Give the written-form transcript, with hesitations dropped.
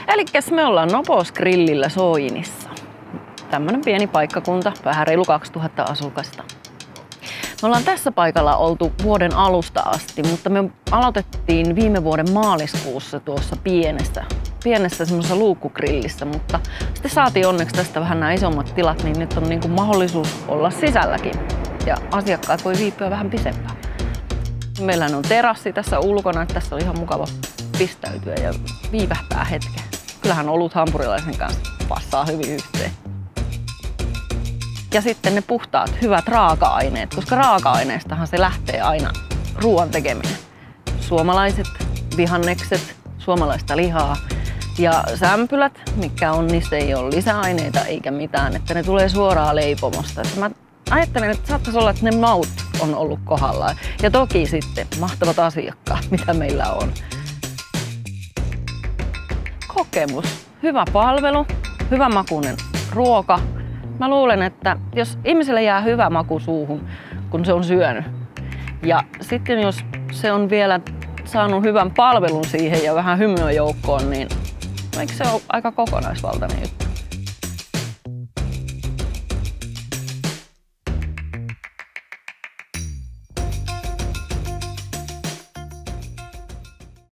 Elikkäs me ollaan Nopos Grillillä Soinissa. Tämmönen pieni paikkakunta, vähän reilu 2000 asukasta. Me ollaan tässä paikalla oltu vuoden alusta asti, mutta me aloitettiin viime vuoden maaliskuussa tuossa pienessä semmoisessa luukkugrillissä, mutta sitten saatiin onneksi tästä vähän nämä isommat tilat, niin nyt on niin kuin mahdollisuus olla sisälläkin ja asiakkaat voi viipyä vähän pisempään. Meillä on terassi tässä ulkona, että tässä on ihan mukava pistäytyä ja viivähtää hetken. Kyllähän olut hampurilaisen kanssa passaa hyvin yhteen. Ja sitten ne puhtaat, hyvät raaka-aineet, koska raaka-aineestahan se lähtee aina ruoan tekeminen. Suomalaiset vihannekset, suomalaista lihaa ja sämpylät, mikä on, niissä ei ole lisäaineita eikä mitään, että ne tulee suoraan leipomosta. Että mä ajattelen, että saattaisi olla, että ne maut on ollut kohdallaan. Ja toki sitten mahtavat asiakkaat, mitä meillä on. Kokemus, hyvä palvelu, hyvä makuinen ruoka. Mä luulen, että jos ihmiselle jää hyvä maku suuhun, kun se on syönyt, ja sitten jos se on vielä saanut hyvän palvelun siihen ja vähän hymyä joukkoon, niin eikö se ole aika kokonaisvaltainen juttu?